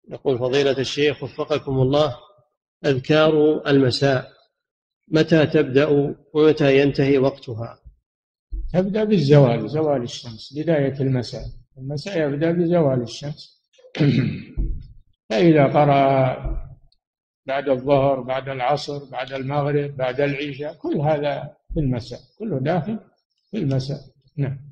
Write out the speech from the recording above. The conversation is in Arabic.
يقول فضيلة الشيخ وفقكم الله، أذكار المساء متى تبدأ ومتى ينتهي وقتها؟ تبدأ بالزوال، زوال الشمس، بداية المساء. المساء يبدأ بزوال الشمس. فإذا قرأ بعد الظهر، بعد العصر، بعد المغرب، بعد العشاء، كل هذا في المساء، كله داخل في المساء. نعم.